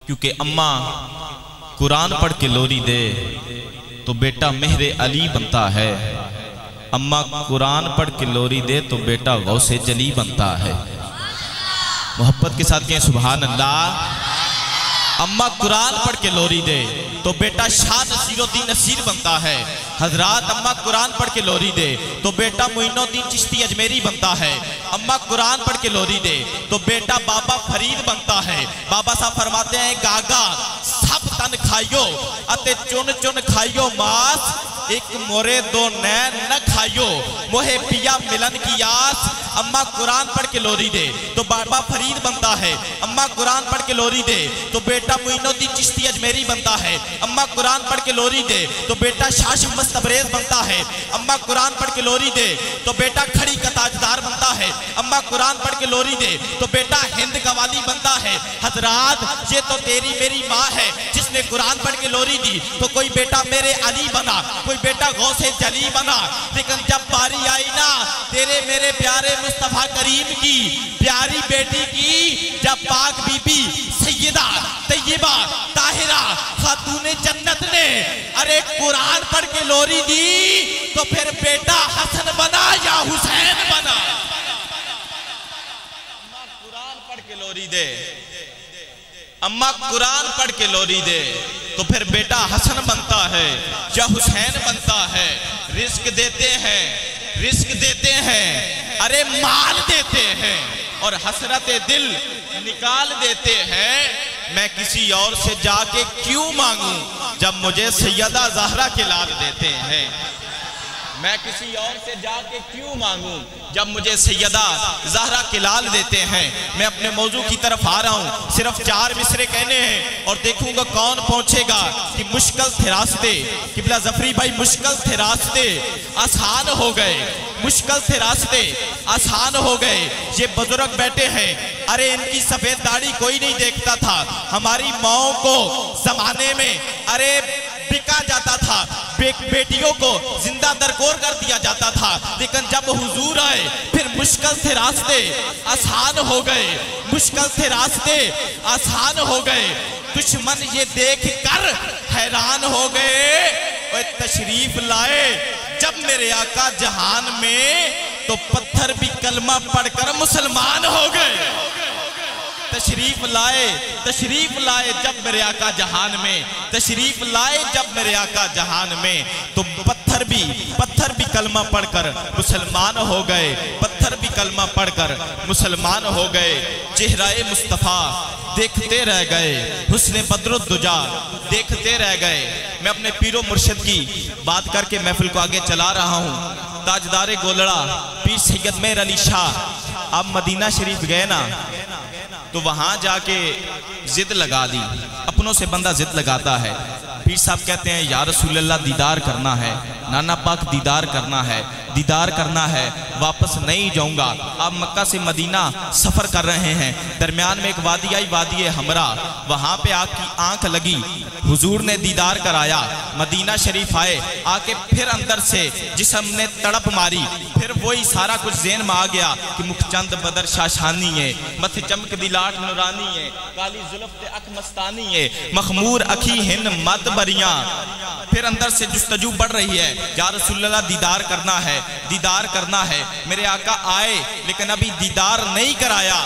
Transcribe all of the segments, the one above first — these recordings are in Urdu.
کیونکہ اماں قرآن پڑھ کے لوری دے تو بیٹا مہر علی بنتا ہے، اماں قرآن پڑھ کے لوری دے تو بیٹا غوث جلی بنتا ہے۔ محبت کے ساتھ کہیں سبحان اللہ۔ اماں قرآن پڑھ کے لوری دے تو بیٹا شاہ نصیر الدین نصیر بنتا ہے۔ حضرات اماں قرآن پڑھ کے لوری دے تو بیٹا معین الدین چشتی اجمیری بنتا ہے۔ اماں قرآن پڑھ کے لوری دے تو بیٹا بابا فرید بنتا ہے۔ بابا صاحب فرماتے ہیں گاگا سب تن کھائیو اتے چن چن کھائیو ماس، ایک مورے دو نین نہ کھائیو موہے پیا ملن کی آس۔ اماں قرآن پڑھ کے لوری دے تو بابا فرید بنتا ہے۔ اماں قرآن پڑھ کے لوری دے تو بیٹا معین الدین چشتی اجمیری بنتا ہے۔ اماں قرآن پڑھ کے لوری دے تو بیٹا شاہ شمس تبریز بنتا ہے۔ اماں قرآن پڑھ کے لوری دے تو بیٹا کھڑی کا تاجدار بنتا ہے۔ اماں قرآن پڑھ کے لوری دے تو بیٹا ہند کا والی بنتا ہے۔ حضرات یہ تو تیری میری ماں ہے جس نے قرآن پڑھ کے لوری دی تو کوئی بیٹا میرے علی بنا، کوئی بیٹا غوث جلی بنا۔ لیکن جب باری آئی نا تیرے میرے پیارے مصطفیٰ کریم کی پیاری بیٹی کی، جب پاک بی بی سیدہ طیبہ طاہرہ خاتون جنت نے ارے قرآن پڑھ کے لوری دی تو پھر بیٹا حسن بنا یا حسین بنا؟ اماں قرآن پڑھ کے لوری دے، اماں قرآن پڑھ کے لوری دے تو پھر بیٹا حسن بنتا ہے یا حسین بنتا ہے۔ رزق دیتے ہیں، رزق دیتے ہیں، ارے مال دیتے ہیں اور حسرت دل نکال دیتے ہیں۔ میں کسی اور سے جا کے کیوں مانگوں جب مجھے سیدہ زہرا کے لال دیتے ہیں؟ میں کسی اور سے جا کے کیوں مانگوں جب مجھے سیدہ زہرا کے لال دیتے ہیں؟ میں اپنے موضوع کی طرف آ رہا ہوں، صرف 4 مصرے کہنے ہیں اور دیکھوں گا کون پہنچے گا کہ مشکل تھے راستے۔ قبلہ ظفری بھائی مشکل تھے راستے آسان ہو گئے، مشکل تھے راستے آسان ہو گئے۔ یہ بزرگ بیٹھے ہیں، ارے ان کی سفید داڑھی کوئی نہیں دیکھتا تھا۔ ہماری ماؤں کو زمانے میں ارے بکا جاتا تھا، بیٹیوں کو زندہ درگور کر دیا جاتا تھا، لیکن جب حضور آئے پھر مشکل سے راستے آسان ہو گئے، مشکل سے راستے آسان ہو گئے۔ دشمن یہ دیکھ کر حیران ہو گئے، وہ تشریف لائے جب میرے آقا جہان میں تو پتھر بھی کلمہ پڑھ کر مسلمان ہو گئے۔ تشریف لائے جب میرے آقا جہان میں، تشریف لائے جب میرے آقا جہان میں تو پتھر بھی کلمہ پڑھ کر مسلمان ہو گئے، پتھر بھی کلمہ پڑھ کر مسلمان ہو گئے۔ چہرہ مصطفیٰ دیکھتے رہ گئے، حسن بدر الدجا دیکھتے رہ گئے۔ میں اپنے پیر و مرشد کی بات کر کے محفل کو آگے چلا رہا ہوں۔ تاجدار گولڑا پیر سید مہر علی شاہ آپ مدینہ شریف گئے نا تو وہاں جا کے ضد لگا دی، اپنوں سے بندہ ضد لگاتا ہے۔ پیر صاحب کہتے ہیں یا رسول اللہ دیدار کرنا ہے، نانا پاک دیدار کرنا ہے، دیدار کرنا ہے، واپس نہیں جاؤں گا۔ آپ مکہ سے مدینہ سفر کر رہے ہیں، درمیان میں ایک وادی آئی، وادی ہمرا، وہاں پہ آپ کی آنکھ لگی، حضور نے دیدار کرایا، مدینہ شریف آئے، آکے پھر اندر سے جسم نے تڑپ ماری، پھر وہی سارا کچھ ذہن میں آ گیا کہ مکھ چند بدر شاشانی ہے، متھ چمک دلاٹ نورانی ہے، کالی زلف تے اکھ مستانی ہے، مخمور اکھی ہن مد بریاں۔ پھر اندر سے جستجو بڑھ رہی ہے، یا رسول اللہ دیدار کرنا ہے، دیدار کرنا ہے۔ میرے آقا آئے لیکن ابھی دیدار نہیں کرایا۔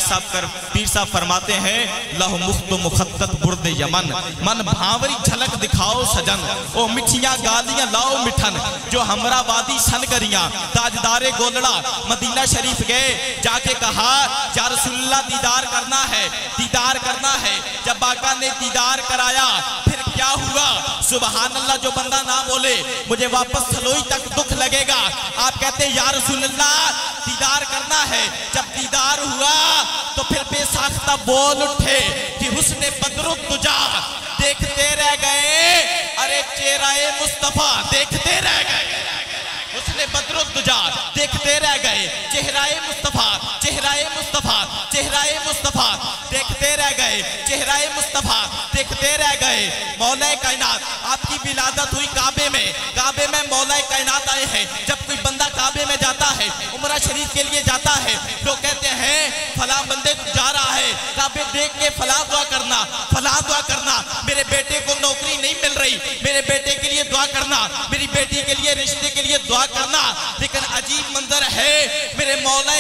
پیر صاحب فرماتے ہیں لہ مخت مخطط برد یمن، من بھاوری جھلک دکھاؤ سجن، او مٹھیاں گالیاں لاؤ مٹھن، جو ہمرا وادی سن کریاں۔ تاجدار گولڑا مدینہ شریف گئے، جا کے کہا یا رسول اللہ دیدار کرنا ہے، دیدار کرنا ہے۔ جب آقا نے دیدار کرایا پھر کیا ہوا؟ سبحان اللہ، جو بندہ نہ بولے مجھے واپس سلوئی تک دکھ لگے گا۔ آپ کہتے ہیں یا رسول اللہ دیدار کرنا ہے۔ جب دیدار ہوا تو پھر بے ساختہ بول اٹھے کہ حسن بدر الدجا دیکھتے رہ گئے، ارے چہرہ مصطفیٰ دیکھتے رہ گئے، حسن بدر الدجا دیکھتے رہ گئے، چہرہ مصطفیٰ، چہرہ مصطفیٰ، چہرہ مصطفیٰ دیکھتے رہ گئے، چہرہ مصطفیٰ دیکھتے رہ گئے۔ مولا کائنات آپ کی ولادت ہوئی کعبے میں مولا کائنات آئے ہیں۔ جب کوئی بندہ کعبے میں جاتا ہے، عمرہ شریف کے لیے جاتا ہے، لوگ کہتے ہیں فلاں بندے جا رہا ہے، کعبے دیکھ کے فلاں دعا کرنا، فلاں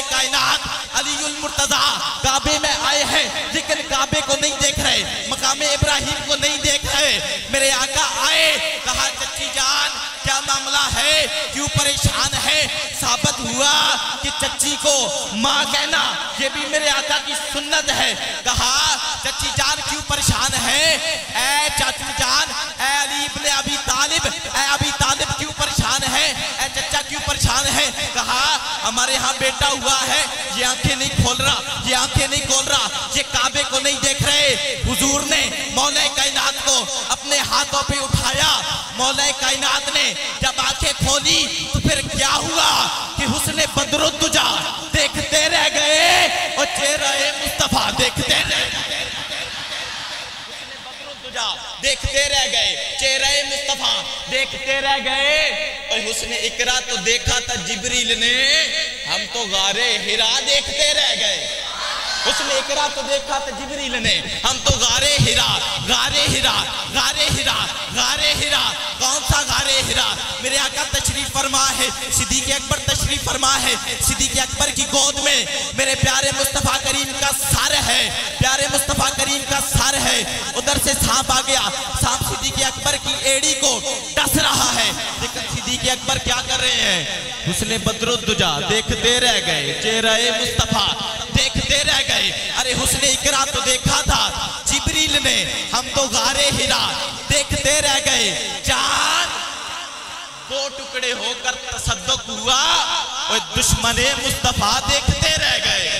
کائنات علی المرتضی کعبے میں آئے ہیں لیکن کعبے کو نہیں دیکھ رہے, مقام ابراہیم کو نہیں دیکھ رہے. میرے آقا آئے, کہا چچی جان کیا معاملہ ہے, کیوں پریشان ہے؟ ثابت ہوا کہ چچی کو ماں کہنا یہ بھی میرے آقا کی سنت ہے. کہا چچی جان کیوں پریشان ہے؟ اے چچی جان, اے علی ابن ابی طالب, اے ابی طالب کیوں پریشان ہے؟ اے چچا کیوں پریشان ہے؟ کہا ہمارے ہاں بیٹا ہوا ہے, یہ آنکھیں نہیں کھول رہا, یہ آنکھیں نہیں کھول رہا, یہ کعبے کو نہیں دیکھ رہے. حضور نے مولا کائنات کو اپنے ہاتھوں پہ اٹھایا. مولا کائنات نے جب آنکھیں کھولی تو پھر کیا ہوا کہ حسن بدر الدجا دیکھتے رہ گئے اور چہرہ مصطفیٰ دیکھتے رہ گئے. دیکھتے رہ گئے, چہرہ مصطفیٰ دیکھتے رہ گئے. اور حسن اقرا تو دیکھا تھا جبریل نے, ہم تو غار حرا دیکھتے رہ گئے. حسن اقرا تو دیکھا تھا جبریل نے, ہم تو غار حرا, غار حرا, غار حرا, غار حرا. کون سا غار حرا؟ میرے آقا تشریف فرما ہے, صدیق اکبر تشریف فرما ہے. صدیق اکبر کی گود میں میرے پیارے مصطفیٰ کریم کا سر ہے, پیارے مصطفیٰ کریم کا سر ہے. ادھر سے سانپ آ گیا, سانپ صدیق اکبر کی ایڑی کو ڈس رہا ہے, لیکن صدیق اکبر کیا کر رہے ہیں؟ حسن بدر الدجا دیکھتے رہ گئے, چہرہ مصطفیٰ دیکھتے رہ گئے. ارے حسن اقرا تو دیکھا تھا جبریل نے, ہم تو غار حرا دیکھتے رہ گئے. چاند دو ٹکڑے ہو کر تصدق ہوا اور دشمن مصطفیٰ دیکھتے رہ گئے.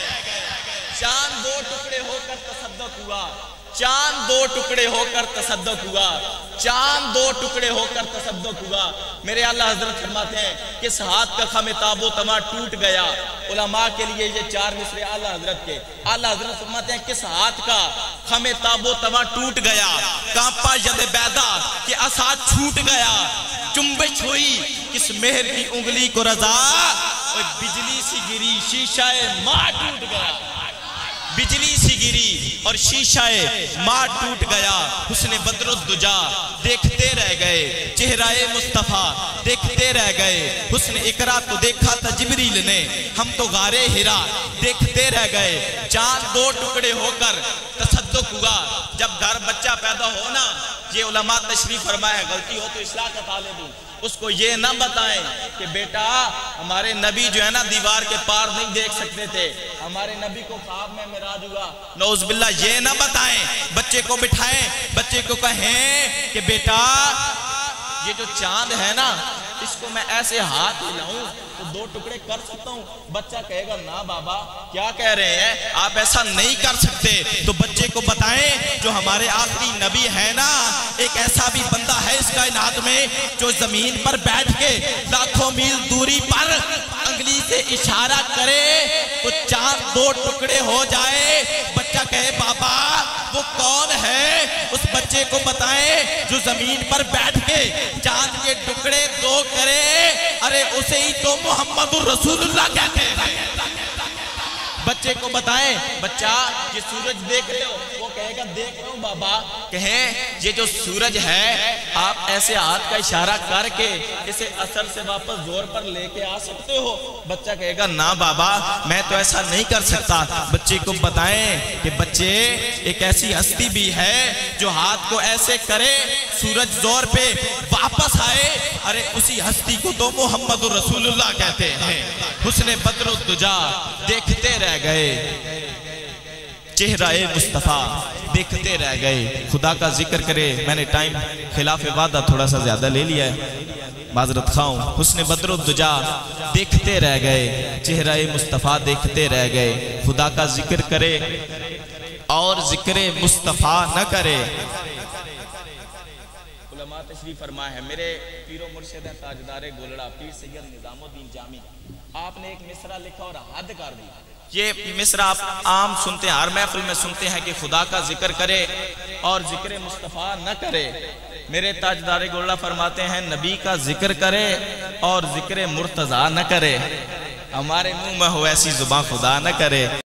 چاند دو ٹکڑے ہو کر تصدق ہوا, چاند دو ٹکڑے ہو کر تصدق ہوا, چاند دو ٹکڑے ہو کر تصدق ہوا. میرے اعلیٰ حضرت فرماتے ہیں کس ہاتھ کا خم تاب و تما ٹوٹ گیا. علماء کے لیے یہ چار مصرے اعلیٰ حضرت کے. اعلیٰ حضرت فرماتے ہیں کس ہاتھ کا خم تاب و تما ٹوٹ گیا, کانپا ید بیدا کہ عصا چھوٹ گیا. چنبش ہوئی کس مہر کی انگلی کو رضا, اور بجلی سی گری شیشہ ماں ٹوٹ گیا. بجلی سی گری اور شیشہ ماں ٹوٹ گیا. حسن بدر الدجا دیکھتے رہ گئے, چہرہ مصطفیٰ دیکھتے رہ گئے. حسن اقرا تو دیکھا تھا جبریل نے, ہم تو غار حرا دیکھتے رہ گئے. چاند دو ٹکڑے ہو کر تصدق ہوا. جب گھر بچہ پیدا ہونا, یہ علماء تشریف فرمائے, غلطی ہو تو اصلاح کا طالب ہوں, اس کو یہ نہ بتائیں کہ بیٹا ہمارے نبی جو ہے نا دیوار کے پار نہیں دیکھ سکتے تھے, ہمارے نبی کو خواب میں معراج ہوا. نعوذ باللہ یہ نہ بتائیں. بچے کو بٹھائیں, بچے کو کہیں کہ بیٹا یہ جو چاند ہے نا اس کو میں ایسے ہاتھ ہلاؤں تو دو ٹکڑے کر سکتا ہوں. بچہ کہے گا نا بابا کیا کہہ رہے ہیں, آپ ایسا نہیں کر سکتے. تو بچے کو بتائیں جو ہمارے آخری نبی ہے نا, ایک ایسا بھی بندہ ہے اس کائنات میں جو زمین پر بیٹھ کے لاکھوں میل دوری پر انگلی سے اشارہ کرے تو چاند دو ٹکڑے ہو جائے. بچہ کہے بابا وہ کون ہے, اس بچے کو بتائیں جو زمین پر بیٹھ کے چاند کے ٹکڑے دو کرے, ارے اسے ہی تو محمد الرسول اللہ کہتے ہیں. بچے کو بتائیں بچہ یہ سورج دیکھ رہے ہو, وہ کہے گا دیکھ رہا ہوں بابا. کہیں یہ جو سورج ہے آپ ایسے ہاتھ کا اشارہ کر کے اسے اثر سے واپس زور پر لے کے آ سکتے ہو. بچہ کہے گا نا بابا میں تو ایسا نہیں کر سکتا. بچے کو بتائیں کہ بچے ایک ایسی ہستی بھی ہے جو ہاتھ کو ایسے کرے سورج زور پہ واپس آئے, ارے اسی ہستی کو تو محمد الرسول اللہ کہتے ہیں. حسن بدر الدجا دیکھتے رہ گئے, چہرہ مصطفیٰ دیکھتے رہ گئے. خدا کا ذکر کرے, میں نے ٹائم خلاف وعدہ تھوڑا سا زیادہ لے لیا ہے, معذرت خواہوں. حسن بدر الدجا دیکھتے رہ گئے, چہرہ مصطفیٰ دیکھتے رہ گئے. خدا کا ذکر کرے اور ذکر مصطفیٰ نہ کرے. علماء تشریف فرمائے ہیں, میرے پیر و مرشد ہیں تاجدار گولڑا پیر سید نظام الدین جامی, آپ نے ایک مصرع لکھا اور حد کر دی. یہ مصرع آپ عام سنتے ہیں, ہر محفل میں سنتے ہیں کہ خدا کا ذکر کرے اور ذکر مصطفیٰ نہ کرے. میرے تاجدار گولڑا فرماتے ہیں نبی کا ذکر کرے اور ذکر مرتضیٰ نہ کرے. ہمارے منہ میں ہو ایسی زبان خدا نہ کرے.